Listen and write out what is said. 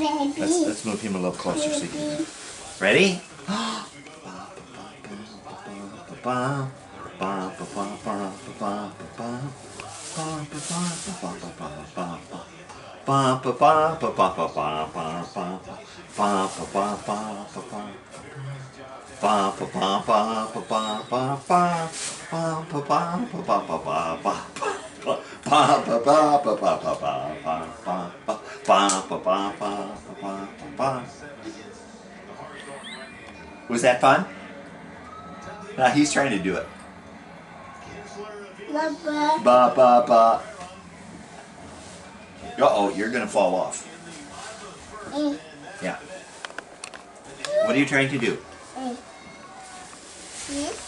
Let's move him a little closer so you can. Ready? Was that fun? Now he's trying to do it. Ba ba ba. Uh-oh, you're gonna fall off. Yeah. What are you trying to do?